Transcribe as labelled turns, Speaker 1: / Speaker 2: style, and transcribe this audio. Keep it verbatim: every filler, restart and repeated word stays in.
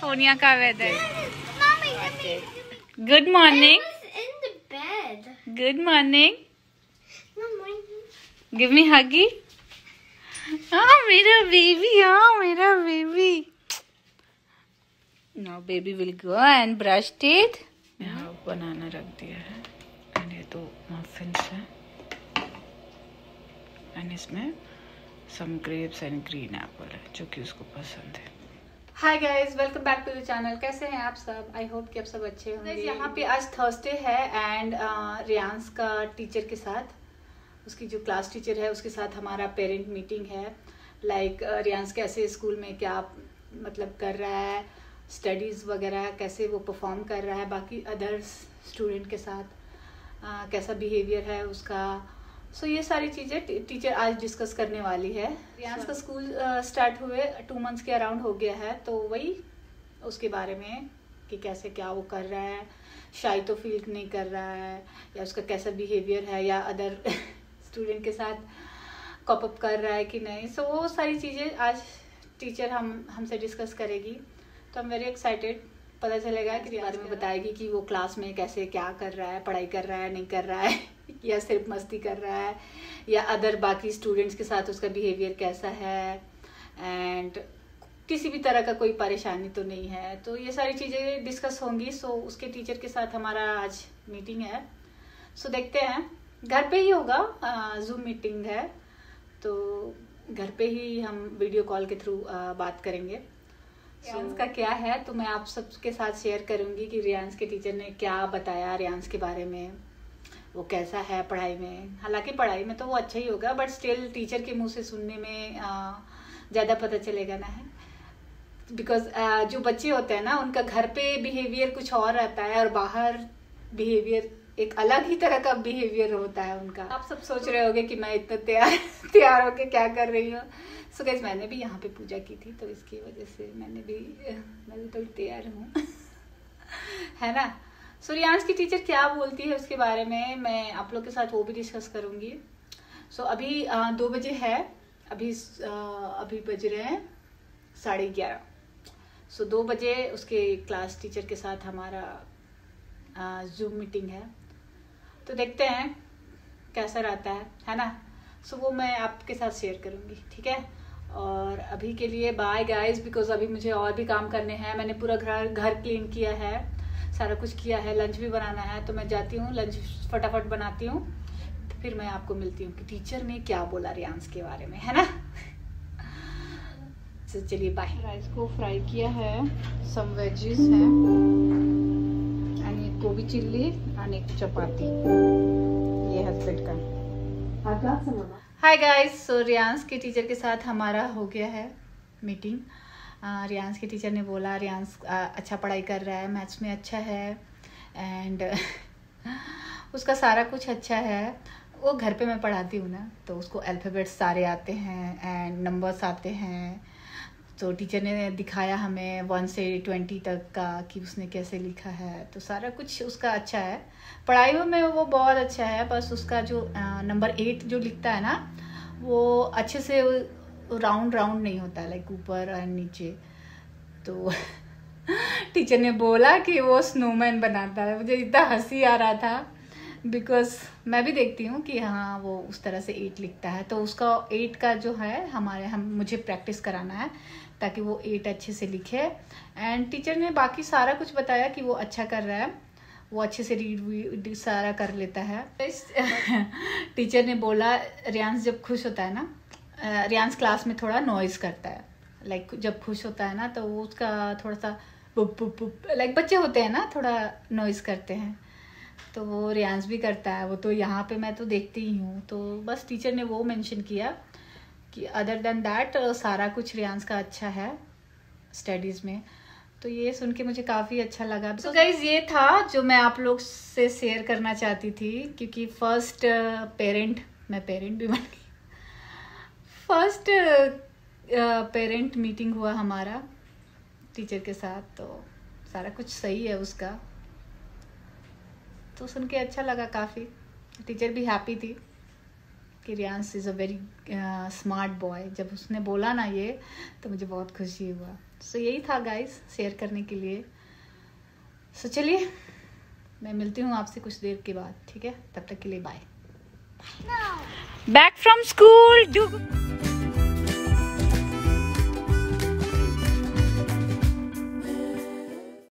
Speaker 1: California का वेदर। Good morning. Good morning. Give me huggy. हाँ मेरा बेबी, हाँ मेरा baby. Now baby will go and brush teeth. यहाँ बनाना रख दिया है एंड ये तो मफिन्स है एंड इसमें some grapes and green apple है जो कि उसको पसंद है। Hi guys, welcome back to the channel. कैसे हैं आप सब? आई होप कि आप सब अच्छे होंगे। यहाँ पे आज थर्सडे है एंड रियांस का टीचर के साथ, उसकी जो क्लास टीचर है उसके साथ हमारा पेरेंट मीटिंग है। लाइक like, रियांस कैसे स्कूल में क्या मतलब कर रहा है, स्टडीज़ वगैरह कैसे वो परफॉर्म कर रहा है, बाकी अदर्स स्टूडेंट के साथ uh, कैसा बिहेवियर है उसका। सो so, ये सारी चीज़ें टीचर आज डिस्कस करने वाली है। रियांस का स्कूल स्टार्ट हुए टू मंथ्स के अराउंड हो गया है, तो वही उसके बारे में कि कैसे क्या वो कर रहा है, शाय तो फील नहीं कर रहा है या उसका कैसा बिहेवियर है या अदर स्टूडेंट के साथ कॉप अप कर रहा है कि नहीं। सो so, वो सारी चीज़ें आज टीचर हम हमसे डिस्कस करेगी। तो आई एम वेरी एक्साइटेड, पता चलेगा कि इसके बारे में बताएगी कि वो क्लास में कैसे क्या कर रहा है, पढ़ाई कर रहा है नहीं कर रहा है या सिर्फ मस्ती कर रहा है या अदर बाकी स्टूडेंट्स के साथ उसका बिहेवियर कैसा है एंड किसी भी तरह का कोई परेशानी तो नहीं है। तो ये सारी चीज़ें डिस्कस होंगी। सो so, उसके टीचर के साथ हमारा आज मीटिंग है। सो so, देखते हैं, घर पे ही होगा, जूम मीटिंग है तो घर पे ही हम वीडियो कॉल के थ्रू बात करेंगे। रियांस का क्या है तो मैं आप सबके साथ शेयर करूंगी कि रियांस के टीचर ने क्या बताया रियांस के बारे में, वो कैसा है पढ़ाई में। हालांकि पढ़ाई में तो वो अच्छा ही होगा बट स्टिल टीचर के मुंह से सुनने में ज़्यादा पता चलेगा ना है। बिकॉज जो बच्चे होते हैं ना उनका घर पे बिहेवियर कुछ और रहता है और बाहर बिहेवियर एक अलग ही तरह का बिहेवियर होता है उनका। आप सब सोच रहे होंगे कि मैं इतना तैयार तैयार होके क्या कर रही हूँ। सो गाइस, मैंने भी यहाँ पे पूजा की थी तो इसकी वजह से मैंने भी मैं भी थोड़ी तैयार हूँ है ना। सो रियांस की टीचर क्या बोलती है उसके बारे में मैं आप लोग के साथ वो भी डिस्कस करूँगी। सो so, अभी आ, दो बजे है, अभी आ, अभी बज रहे हैं साढ़े ग्यारह। सो दो बजे उसके क्लास टीचर के साथ हमारा जूम मीटिंग है, तो देखते हैं कैसा रहता है है ना। सो so, वो मैं आपके साथ शेयर करूँगी, ठीक है। और अभी के लिए बाय गाइस, बिकॉज अभी मुझे और भी काम करने हैं। मैंने पूरा घर घर क्लीन किया है, सारा कुछ किया है, लंच भी बनाना है, तो मैं जाती हूँ लंच फटाफट बनाती हूँ, फिर मैं आपको मिलती हूँ कि टीचर ने क्या बोला रियांस के बारे में, है ना। तो चलिए बाय। राइस को फ्राई किया है, सम वेजीज हैं एंड एक गोभी चिल्ली एंड एक चपाती, ये हस्बैंड का। हाय गाइस, सो रियांस के टीचर के साथ हमारा हो गया है मीटिंग। रियांस के टीचर ने बोला रियांस अच्छा पढ़ाई कर रहा है, मैथ्स में अच्छा है एंड उसका सारा कुछ अच्छा है। वो घर पे मैं पढ़ाती हूँ ना तो उसको अल्फ़ाबेट्स सारे आते हैं एंड नंबर्स आते हैं। तो टीचर ने दिखाया हमें वन से ट्वेंटी तक का कि उसने कैसे लिखा है, तो सारा कुछ उसका अच्छा है। पढ़ाई में वो बहुत अच्छा है, बस उसका जो नंबर एट जो लिखता है ना वो अच्छे से राउंड राउंड नहीं होता है, लाइक ऊपर और नीचे। तो टीचर ने बोला कि वो स्नोमैन बनाता है। मुझे इतना हंसी आ रहा था बिकॉज मैं भी देखती हूँ कि हाँ वो उस तरह से एट लिखता है, तो उसका एट का जो है हमारे हम मुझे प्रैक्टिस कराना है ताकि वो एट अच्छे से लिखे। एंड टीचर ने बाकी सारा कुछ बताया कि वो अच्छा कर रहा है, वो अच्छे से रीड सारा कर लेता है। टीचर ने बोला रियांस जब खुश होता है ना, रियांस क्लास में थोड़ा नॉइज़ करता है, लाइक जब खुश होता है ना तो वो उसका थोड़ा सा पुप पुप पुप, लाइक बच्चे होते हैं ना थोड़ा नॉइज़ करते हैं, तो वो रियांस भी करता है। वो तो यहाँ पे मैं तो देखती ही हूँ। तो बस टीचर ने वो मेंशन किया कि अदर देन दैट सारा कुछ रियांस का अच्छा है स्टडीज़ में। तो ये सुन के मुझे काफ़ी अच्छा लगा। तो गाइज ये था जो मैं आप लोग से शेयर करना चाहती थी, क्योंकि फर्स्ट पेरेंट मैं पेरेंट भी बन गई फर्स्ट पेरेंट मीटिंग हुआ हमारा टीचर के साथ, तो सारा कुछ सही है उसका। तो सुन के अच्छा लगा काफ़ी। टीचर भी हैप्पी थी कि Riyansh is a very smart boy. जब उसने बोला ना ये तो मुझे बहुत खुशी हुआ। सो so, यही था गाइस शेयर करने के लिए। सो so, चलिए मैं मिलती हूँ आपसे कुछ देर के बाद, ठीक है? तब तक के लिए बाय। Back from school.